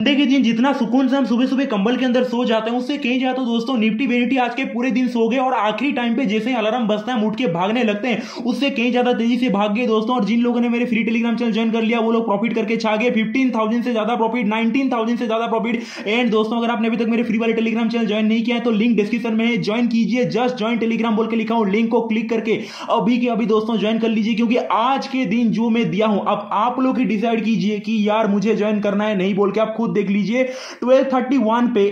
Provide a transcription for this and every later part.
Sunday के दिन जितना सुकून से हम सुबह सुबह कंबल के अंदर सो जाते हैं उससे कहीं जाए तो दोस्तों निफ्टी बेनिफ्टी आज के पूरे दिन सो गए और आखिरी टाइम पे जैसे ही अलार्म बजता है उठ के भागने लगते हैं उससे कहीं ज्यादा तेजी से भाग गए दोस्तों। और जिन लोगों ने मेरे फ्री टेलीग्राम चैनल ज्वाइन कर लिया वो लोग प्रॉफिट करके छा गए, 15,000 से ज्यादा प्रॉफिट, 19,000 से ज्यादा प्रॉफिट। एंड दोस्तों अगर आपने अभी तक मेरे फ्री वाले टेलीग्राम चैनल ज्वाइन नहीं किया है तो लिंक डिस्क्रिप्शन में है, ज्वाइन कीजिए। जस्ट ज्वाइन टेलीग्राम बोल के लिखा हूं, लिंक को क्लिक करके अभी के अभी दोस्तों ज्वाइन कर लीजिए, क्योंकि आज के दिन जो मैं दिया हूं अब आप लोग ही डिसाइड कीजिए कि यार मुझे ज्वाइन करना है नहीं बोल के। आप खुद देख लीजिए 1231 पे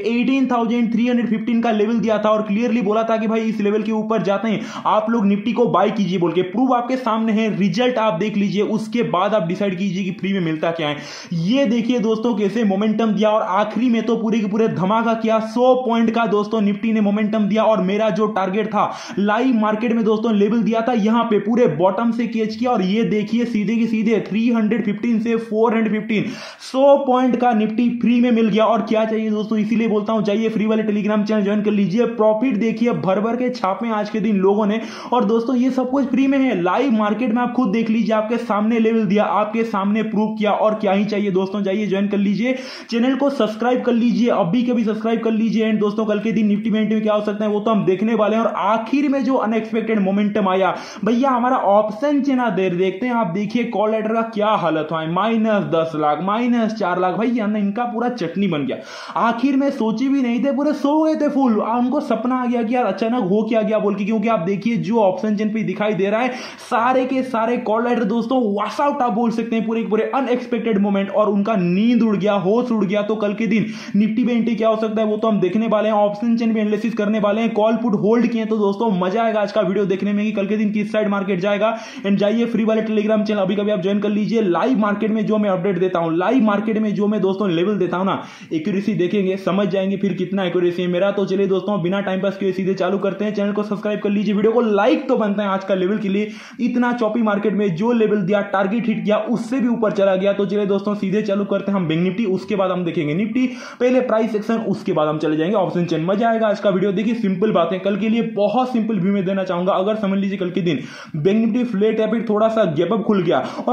18,315 का लेवल दिया था और क्लियरली बोला था कि भाई इस लेवल के ऊपर जाते हैं आप लोग निफ्टी को बाय कीजिए बोल के। प्रूफ आपके सामने है, रिजल्ट आप देख लीजिए, उसके बाद आप डिसाइड कीजिए कि फ्री में मिलता क्या है। ये देखिए दोस्तों कैसे मोमेंटम दिया और आखिरी में तो पूरे के पूरे धमाका किया। 100 पॉइंट का दोस्तों निफ्टी ने मोमेंटम दिया और मेरा जो टारगेट था लाइव मार्केट में दोस्तों लेवल दिया था यहां पे पूरे बॉटम से कैच किया और ये देखिए सीधे के सीधे 315 से 415 100 पॉइंट का निफ्टी फ्री में मिल गया। और क्या चाहिए दोस्तों, इसीलिए बोलता हूं जाइए फ्री वाले टेलीग्राम चैनल ज्वाइन कर लीजिए। प्रॉफिट देखिए भर भर के छापे आज के दिन लोगों ने और दोस्तों ये सब कुछ फ्री में है। लाइव मार्केट में आप खुद देख लीजिए, आपके सामने लेवल दिया, आपके सामने प्रूव किया और क्या ही चाहिए दोस्तों। जाइए ज्वाइन कर लीजिए, चैनल को सब्सक्राइब कर लीजिए, अभी के भी सब्सक्राइब कर लीजिए। एंड दोस्तों कल के दिन निफ्टी में क्या हो सकता है वो तो हम देखने वाले हैं। और आखिर में जो अनएक्सपेक्टेड मोमेंटम आया भैया हमारा ऑप्शन चेन देखते हैं। आप देखिए कॉल लेटर का क्या हालत हुआ है, -10 लाख, -4 लाख, भैया इनका पूरा चटनी बन गया। आखिर में सोचे भी नहीं थे, पूरे सो गए थे फुल। उनको सपना आ गया कि यार अचानक हो क्या गया बोल के, क्योंकि आप देखिए जो ऑप्शन चेन पे दिखाई दे रहा है सारे के सारे कॉल राइटर दोस्तों वॉश आउट आप बोल सकते हैं, पूरे पूरे अनएक्सपेक्टेड मोमेंट और उनका नींद उड़ गया, होश उड़ गया। तो कल के दिन निफ्टी में एंट्री क्या हो सकता है वो तो हम देखने वाले हैं, ऑप्शन चेन में एनालिसिस करने वाले हैं। कॉल पुट होल्ड किए तो दोस्तों मजा आएगा आज का वीडियो देखने में कि कल के दिन किस साइड मार्केट जाएगा। एंड जाइए फ्री वाले टेलीग्राम चैनल अभी कभी आप ज्वाइन कर लीजिए। लाइव मार्केट में जो मैं अपडेट देता हूं, लाइव मार्केट में जो मैं दोस्तों लेवल देता हूं ना, एक्यूरेसी देखेंगे समझ जाएंगे फिर कितना एक्यूरेसी है मेरा। तो चलिए दोस्तों बिना टाइम पास किए सीधे चालू करते हैं। चैनल को सब्सक्राइब कर लीजिए, वीडियो को लाइक तो बनता है आज का लेवल के लिए। इतना चॉपी मार्केट में जो लेवल दिया टारगेट हिट किया उससे भी ऊपर चला गया। तो चलिए दोस्तों सीधे चालू करते हैं हम बैंक निफ्टी, उसके बाद हम देखेंगे निफ्टी, पहले प्राइस सेक्शन, उसके बाद हम चले जाएंगे ऑप्शन चेन। मजा आएगा आज का वीडियो। देखिए सिंपल बात है, कल के लिए बहुत सिंपल व्यू में देना चाहूंगा। अगर समझ लीजिए कल के दिन बैंक निफ्टी फ्लैट या फिर थोड़ा सा गैप अप खुल गया और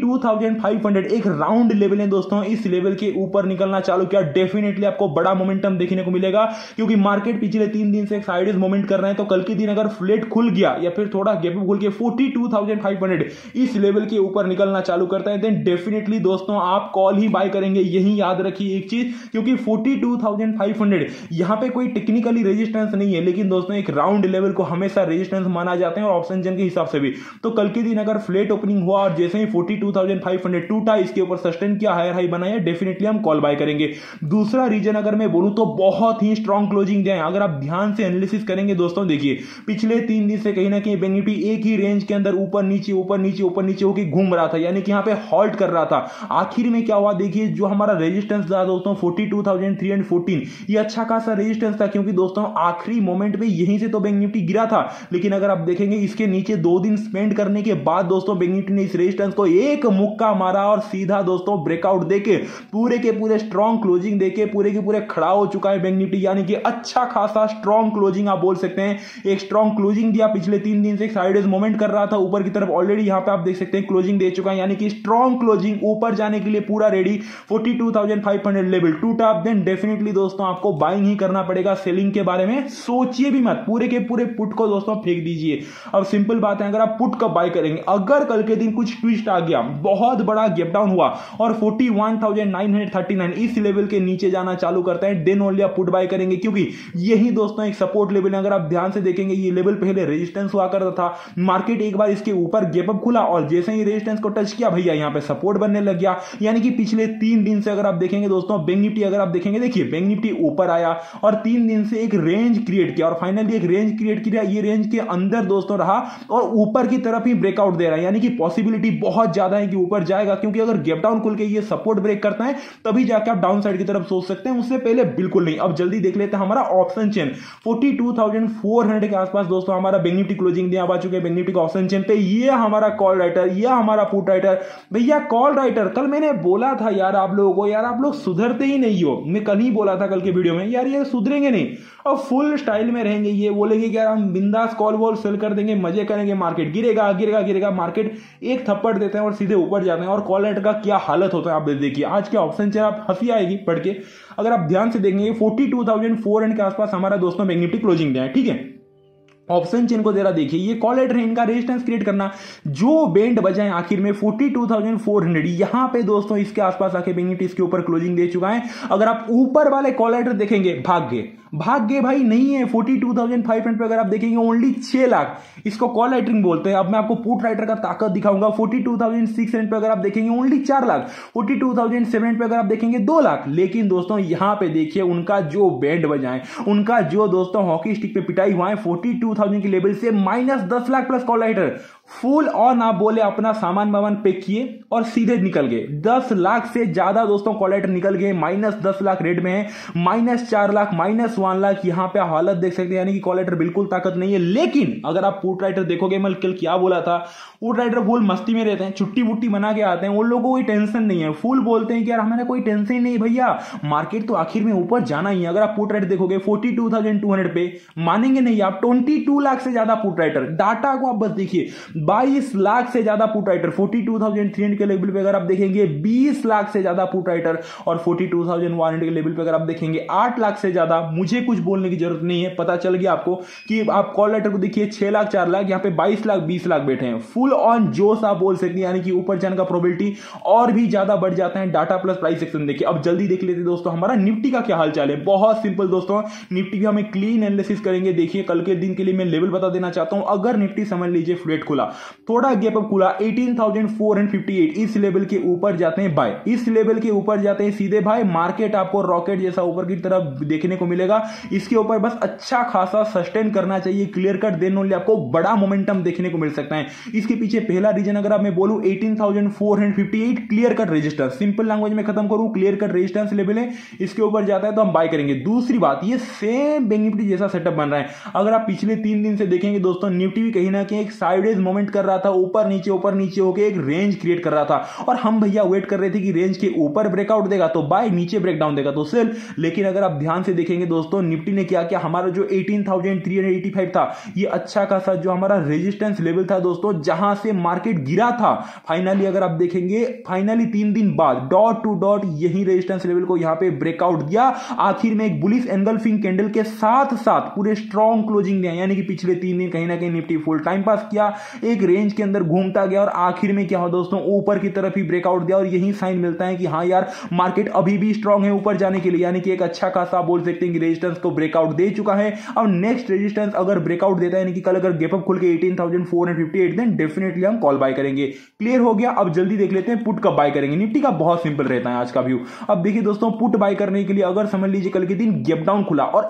42,500 एक राउंड लेवल है दोस्तों, इस लेवल के ऊपर निकलना चालू किया डेफिनेटली आपको बड़ा मोमेंटम देखने को मिलेगा, क्योंकि मार्केट पिछले 3 दिन से एक साइडवेज मूवमेंट कर रहे हैं। तो कल के दिन अगर फ्लैट खुल गया या फिर थोड़ा गैप खुल के 42,500 इस लेवल के ऊपर निकलना चालू करता है देन डेफिनेटली दोस्तों आप कॉल ही बाय करेंगे। यही याद रखिए एक चीज, क्योंकि 42,500 यहां पे कोई टेक्निकली रेजिस्टेंस नहीं है, लेकिन दोस्तों एक राउंड लेवल को हमेशा रेजिस्टेंस माना जाता है और ऑप्शन चेन के हिसाब से भी। तो कल के दिन अगर फ्लैट ओपनिंग हुआ और जैसे ही 42,500 टूटा, इसके ऊपर सस्टेन किया, हायर हाई बनाया, डेफिनेटली हम कॉल बाय करेंगे। दूसरा रीजन अगर मैं बोलूं तो बहुत ही स्ट्रॉन्ग क्लोजिंग दिया है। अगर आप ध्यान से एनालिसिस करेंगे दोस्तों, देखिए पिछले 3 दिन से कहीं ना कहीं बैंक निफ्टी एक ही रेंज के अंदर ऊपर नीचे ऊपर नीचे ऊपर नीचे होकर घूम रहा था, यानी कि यहां पे हॉल्ट कर रहा था। आखिर में क्या हुआ देखिए, जो हमारा रेजिस्टेंस था दोस्तों 42,314, ये अच्छा खासा रेजिस्टेंस था, क्योंकि दोस्तों आखिरी मोमेंट में यहीं से तो बैंक निफ्टी गिरा था। लेकिन अगर आप देखेंगे इसके नीचे 2 दिन स्पेंड करने के बाद दोस्तों बैंक निफ्टी ने इस रेजिस्टेंस को एक मुक्का मारा और सीधा दोस्तों ब्रेकआउट देके पूरे के पूरे स्ट्रॉन्ग क्लोजिंग देके पूरे के पूरे खड़ा हो चुका है बैंक निफ्टी, यानी कि अच्छा खासा स्ट्रॉन्ग क्लोजिंग आप बोल सकते हैं। एक स्ट्रॉन्ग क्लोजिंग दिया, पिछले 3 दिन से एक साइडवेज मूवमेंट कर रहा था ऊपर की तरफ, ऑलरेडी यहां पे आप देख सकते हैं क्लोजिंग दे चुका है, यानी कि स्ट्रॉन्ग क्लोजिंग ऊपर जाने के लिए पूरा रेडी। 42,500 लेवल टूटा देन डेफिनेटली दोस्तों आपको बाइंग ही करना पड़ेगा। सेलिंग के बारे में सोचिए भी मत, पूरे के पूरे पुट को दोस्तों फेंक दीजिए। अब सिंपल बात है, अगर आप पुट कब बाय करेंगे, अगर कल के दिन कुछ ट्विस्ट आ गया, बहुत बड़ा गैप डाउन हुआ और 41,939 इस लेवल के नीचे जाना चालू करता है, देन ओनली आप पुट बाय करेंगे, क्योंकि यही दोस्तों एक सपोर्ट लेवल है। अगर आप ध्यान से देखेंगे ये लेवल पहले रेजिस्टेंस हुआ करता था, मार्केट एक बार इसके ऊपर गैप अप खुला और जैसे ही रेजिस्टेंस को टच किया भैया यहां पे सपोर्ट बनने लग गया। यानी कि पिछले 3 दिन से अगर आप देखेंगे दोस्तों बैंक निफ्टी, अगर आप देखेंगे देखिए बैंक निफ्टी ऊपर आया और 3 दिन से एक रेंज क्रिएट किया और फाइनली एक रेंज क्रिएट किया, ये रेंज के अंदर दोस्तों रहा और ऊपर की तरफ ही ब्रेकआउट दे रहा है, यानी कि पॉसिबिलिटी बहुत ज्यादा है कि ऊपर जाएगा, क्योंकि अगर गैप डाउन खुल के ये सपोर्ट ब्रेक करता है तभी जाके आप डाउन साइड की तरफ सोच सकते हैं, उससे पहले बिल्कुल नहीं। अब जल्दी देख लेते हैं हमारा ऑप्शन चेन 42,400 के आसपास दोस्तों हमारा बैंक निफ्टी क्लोजिंग दिया आ चुके हैं। बैंक निफ्टी का ऑप्शन चेन पे ये हमारा कॉल राइटर, ये हमारा पुट राइटर। भैया कॉल राइटर कल मैंने बोला था यार आप लोगों को, यार आप लोग सुधरते ही नहीं हो। मैं कल ही बोला था कल के वीडियो में, यार ये सुधरेंगे नहीं और फुल स्टाइल में रहेंगे, ये बोलेंगे कि यार हम बिंदास कॉल वॉल सेल कर देंगे, मजे करेंगे, मार्केट गिरेगा गिरेगा गिरेगा, मार्केट एक थप्पड़ देते हैं और सीधे ऊपर जाते हैं। और कॉल राइटर का क्या हालत होता है आप देखिए, आज के ऑप्शन फ्यूचर आप हंसी आएगी पढ़ के। अगर आप ध्यान से देखेंगे 42,400 के आसपास हमारा दोस्तों बैंक निफ्टी क्लोजिंग दिया है, ठीक है। ऑप्शन चेन को जरा देखिए, ये कॉल लेटर है, इनका रेजिस्टेंस क्रिएट करना, जो बैंड बजाए आखिर में 42,400, यहां पे दोस्तों इसके आसपास आके बैंक निफ्टी इसके ऊपर क्लोजिंग दे चुका है। अगर आप ऊपर वाले कॉल लेटर देखेंगे, भाग गए भाई, नहीं है 42,500 पे। अगर आप देखेंगे ओनली 6 लाख, इसको कॉल राइटरिंग बोलते हैं। अब मैं आपको पुट राइटर का ताकत दिखाऊंगा। 42,600 पे अगर आप देखेंगे ओनली 4 लाख, 42,700 पे अगर आप देखेंगे 2 लाख। लेकिन दोस्तों यहां पे देखिए उनका जो बैंड बजाए, उनका जो दोस्तों हॉकी स्टिक पे पिटाई हुआ है 42,000 के लेवल से -10 lakh plus call writer, full on आप बोले अपना सामान वामान पैक किए और सीधे निकल गए। 10 लाख से ज्यादा दोस्तों कॉल राइटर निकल गए, -10 लाख रेट में है, -4 लाख, -1 लाख। यहां पे हालत देख सकते हैं, यानी कि कॉल राइटर बिल्कुल ताकत नहीं है। लेकिन अगर आप पुट राइटर देखोगे, मैं कल क्या बोला था, पुट राइटर फुल मस्ती में रहते हैं, छुट्टी वुट्टी बना के आते हैं, उन लोगों को कोई टेंशन नहीं है, फुल बोलते हैं कि यार हमारा कोई टेंशन नहीं भैया, मार्केट तो आखिर में ऊपर जाना ही है। अगर आप पुट राइटर देखोगे 42,200 पे, मानेंगे नहीं आप, 22 लाख से ज्यादा पुट राइटर। डाटा को आप बस देखिए, 22 लाख से ज्यादा पुट राइटर 42,300 के लेवल पे अगर आप देखेंगे, 20 लाख से ज्यादा पुट राइटर, और 42,100 के लेवल पे अगर आप देखेंगे 8 लाख से ज्यादा। मुझे कुछ बोलने की जरूरत नहीं है, पता चल गया आपको कि आप कॉल राइटर को देखिए 6 लाख, 4 लाख, यहां पे 22 लाख, 20 लाख बैठे हैं। फुल ऑन जोश आप बोल सकते हैं, यानी कि ऊपर जाने का प्रोबेबिलिटी और भी ज्यादा बढ़ जाता है। डाटा प्लस प्राइस सेक्शन देखिए। अब जल्दी देख लेते हैं दोस्तों हमारा निफ्टी का क्या हाल चाल है। बहुत सिंपल दोस्तों, निफ्टी का हमें क्लीन एनालिसिस करेंगे। देखिए कल के दिन के लिए मैं लेवल बता देना चाहता हूं। अगर निफ्टी समझ लीजिए फ्लैट खुला, थोड़ा गैप अप खुला, 18,458, इस लेवल के ऊपर जाते हैं बाय, इस लेवल के ऊपर जाते हैं सीधे भाई, मार्केट आपको रॉकेट जैसा ऊपर की तरफ देखने को मिलेगा। इसके ऊपर बस अच्छा खासा सस्टेन करना चाहिए, क्लियर कट, देन ओनली आपको बड़ा मोमेंटम देखने को मिल सकता है। इसके पीछे पहला रीजन अगर आप मैं बोलूं 18,458 clear cut resistance, simple language में खत्म करूं, क्लियर कट रेजिस्टेंस लेवल है, इसके ऊपर जाता है तो हम बाय करेंगे। दूसरी बात, ये सेम बैंक निफ्टी जैसा सेटअप बन रहा है। अगर आप पिछले 3 दिन से देखेंगे दोस्तों, निफ्टी भी कहीं ना कहीं एक साइडवेज मूवमेंट कर रहा था, ऊपर नीचे होकर एक रेंज क्रिएट कर रहा था, और हम भैया वेट कर रहे थे कि रेंज के ऊपर ब्रेकआउट देगा तो बाय, नीचे ब्रेकडाउन देगा तो सेल। लेकिन अगर आप ध्यान से देखेंगे दोस्तों, निफ्टी ने क्या किया, हमारा जो 18,385 था, ये अच्छा खासा जो हमारा रेजिस्टेंस लेवल था दोस्तों, जहां से मार्केट गिरा था, फाइनली अगर आप देखेंगे, फाइनली 3 दिन बाद डॉट टू डॉट यही रेजिस्टेंस लेवल को यहां पे ब्रेकआउट दिया। आखिर में एक बुलिश एंगल्फिंग कैंडल के साथ साथ पूरे स्ट्रॉन्ग क्लोजिंग दिया, यानी कि पिछले 3 दिन कहीं ना कहीं निफ्टी फुल टाइम पास किया, एक रेंज के अंदर घूमता गया, और आखिर में क्या हो दोस्तों, ऊपर की तरफ ही ब्रेकआउट दिया। और यही साइन मिलता है कि हाँ यार मार्केट अभी भी स्ट्रॉन्ग है ऊपर जाने के लिए, यानी कि एक अच्छा खासा बोल सकते हैं कि रेजिस्टेंस को ब्रेकआउट दे चुका है। अब नेक्स्ट रेजिस्टेंस अगर ब्रेकआउट देता है, यानी कि कल अगर गैप अप खुल के 18,458, देन डेफिनेटली हम कॉल बाय करेंगे। क्लियर हो गया। अब जल्दी देख लेते हैं पुट कब बाय करेंगे। निफ्टी का बहुत सिंपल रहता है आज का व्यू। अब देखिए दोस्तों, पुट बाय करने के लिए अगर समझ लीजिए कल के दिन गैप डाउन खुला और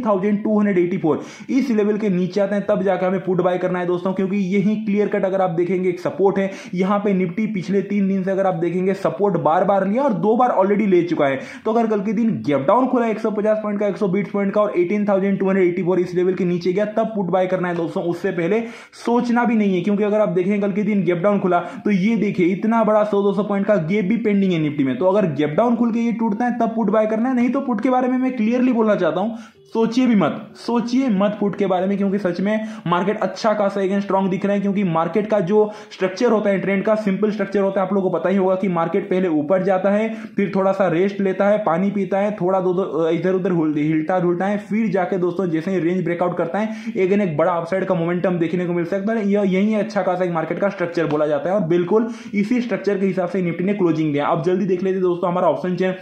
18,284 इस लेवल के नीचे आते हैं, तब जाकर हमें पुट बाय करना है दोस्तों, क्योंकि यही क्लियर कट अगर आप देखेंगे एक सपोर्ट है। यहां पे निफ्टी पिछले 3 दिन से अगर आप देखेंगे सपोर्ट बार बार लिया और 2 बार ऑलरेडी ले चुका है। तो अगर कल के दिन गैप डाउन खुला 150 पॉइंट का, 120 पॉइंट का, और 18,284 इस लेवल के नीचे गया, तब पुट बाय करना है दोस्तों। उससे पहले सोचना भी नहीं है, क्योंकि अगर आप देखें कल के दिन गैप डाउन खुला तो ये देखिए इतना बड़ा 100-200 पॉइंट का गैप भी पेंडिंग है निफ्टी में। तो अगर गैप डाउन खुल के ये टूटता है तब पुट बाय करना है, नहीं तो पुट के बारे में मैं क्लियरली बोलना चाहता हूं, सोचिए भी मत, सोचिए मत पुट के बारे में, क्योंकि सच में मार्केट अच्छा खासा अगेन स्ट्रांग दिख रहा है। क्योंकि मार्केट का जो स्ट्रक्चर होता है, ट्रेंड का सिंपल स्ट्रक्चर होता है, आप लोगों को पता ही होगा कि मार्केट पहले ऊपर जाता है, फिर थोड़ा सा रेस्ट लेता है, पानी पीता है, थोड़ा इधर उधर हिलता डुलता है, फिर जाके दोस्तों जैसे ही रेंज ब्रेकआउट करता है अगेन एक बड़ा अपसाइड का मोमेंटम देखने को मिल सकता है। यही अच्छा खासा एक मार्केट का स्ट्रक्चर बोला जाता है, और बिल्कुल इसी स्ट्रक्चर के हिसाब से निफ्टी ने क्लोजिंग दिया। अब जल्दी देख लेते दोस्तों, हमारा ऑप्शन चेन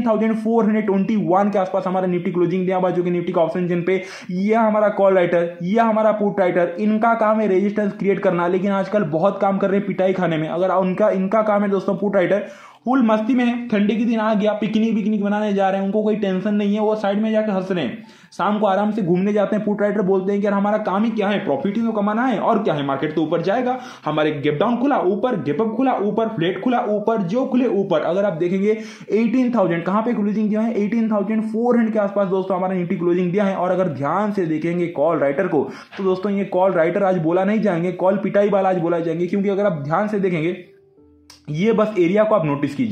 18,421 के आसपास हमारा निफ्टी क्लोजिंग दिया, बाजू के निफ्टी का ऑप्शन चेन पे यह हमारा कॉल राइटर, यह हमारा पुट राइटर, इनका काम है रेजिस्टेंस क्रिएट करना, लेकिन आजकल बहुत काम कर रहे हैं पिटाई खाने में। अगर इनका काम है दोस्तों पुट राइटर, फुल मस्ती में है, ठंडे के दिन आ गया, पिकनिक बनाने जा रहे हैं, उनको कोई टेंशन नहीं है, वो साइड में जाकर हंस रहे हैं, शाम को आराम से घूमने जाते हैं। पुट राइटर बोलते हैं कि यार हमारा काम ही क्या है, प्रॉफिट ही तो कमाना है, और क्या है, मार्केट तो ऊपर जाएगा, हमारे गैप डाउन खुला ऊपर, गैप अप खुला ऊपर, फ्लैट खुला ऊपर, जो खुले ऊपर। अगर आप देखेंगे 18,000 कहां पे क्लोजिंग दिया है, 18,400 के आसपास दोस्तों हमारा निफ्टी क्लोजिंग दिया है। और अगर ध्यान से देखेंगे कॉल राइटर को, तो दोस्तों ये कॉल राइटर आज बोला नहीं जाएंगे, कॉल पिटाई वाला आज बोला जाएंगे, क्योंकि अगर आप ध्यान से देखेंगे ये बस एरिया को आप नोटिस कीजिए,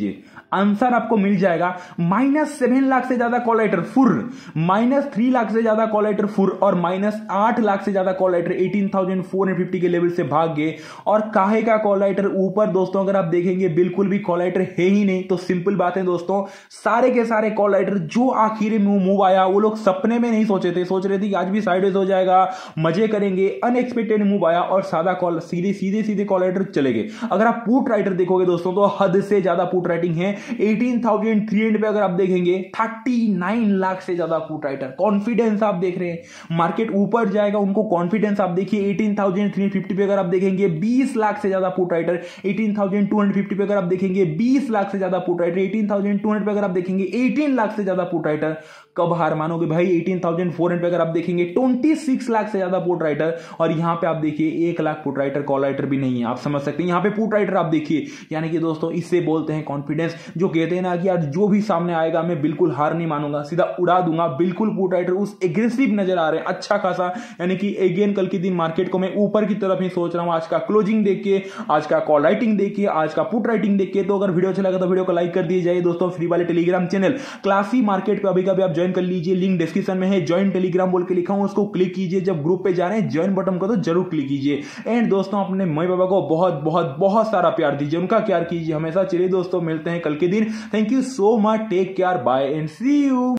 आंसर आपको मिल जाएगा -7 लाख से ज्यादा कॉलेटर फुर, -3 लाख से ज्यादा कॉलेटर फुर और -8 लाख से ज्यादा कॉलेटर 18,450 के लेवल से भाग गए। और काहे का कॉलेटर ऊपर दोस्तों अगर आप देखेंगे बिल्कुल भी कॉलेटर है ही नहीं। तो सिंपल बात है दोस्तों, सारे के सारे कॉलेटर जो आखिरी में मूव आया वो लोग सपने में नहीं सोचे थे, सोच रहे थे कि आज भी साइडवेज हो जाएगा, मजे करेंगे। अनएक्सपेक्टेड मूव आया और सादा कॉल सीधे कॉलेटर चले गए। अगर आप पुट राइटर देखोगे दोस्तों तो हद से ज्यादा पुट राइटिंग है। 18,300 पे अगर आप देखेंगे 39 लाख से ज्यादा पुट राइटर। कॉन्फिडेंस आप देख रहे हैं मार्केट ऊपर जाएगा, उनको कॉन्फिडेंस आप देखिए। 18,350 पे अगर आप देखेंगे 20 लाख से ज्यादा पुट राइटर। 18,250 पे अगर आप देखेंगे 20 लाख से ज्यादा पुट राइटर। 18,200 पे अगर आप देखेंगे 18 लाख से ज्यादा पुट राइटर। कब हार मानोगे भाई? 18,400 पे अगर आप देखेंगे 26 लाख से ज्यादा पुट राइटर। और यहां पे आप देखिए 1 lakh put writer call writer भी नहीं है। आप समझ सकते हैं यहां पे पुट राइटर आप देखिए। यानी कि दोस्तों इससे बोलते हैं कॉन्फिडेंस, जो कहते हैं ना कि यार जो भी सामने आएगा मैं बिल्कुल हार नहीं मानूंगा, सीधा उड़ा दूंगा। बिल्कुल पुट राइटर उस एग्रेसिव नजर आ रहे हैं अच्छा खासा। यानी कि अगेन कल के दिन मार्केट को मैं ऊपर की तरफ ही सोच रहा हूं। आज का क्लोजिंग देख के, आज का कॉल राइटिंग देख के, आज का पुट राइटिंग देख के। तो अगर वीडियो अच्छा लगा तो वीडियो को लाइक कर दिए जाए दोस्तों। फ्री वाले टेलीग्राम चैनल क्लासी मार्केट पे अभी कभी आप ज्वाइन कर लीजिए, लिंक डिस्क्रिप्शन में है। ज्वाइन टेलीग्राम बोल के लिखा हूं, उसको क्लिक कीजिए। जब ग्रुप पे जा रहे हैं ज्वाइन बटन को तो जरूर क्लिक कीजिए। एंड दोस्तों अपने मम्मी पापा को बहुत बहुत बहुत सारा प्यार दीजिए, उनका प्यार कीजिए हमेशा। चलिए दोस्तों मिलते हैं कल के दिन। Thank you so much, take care, bye and see you.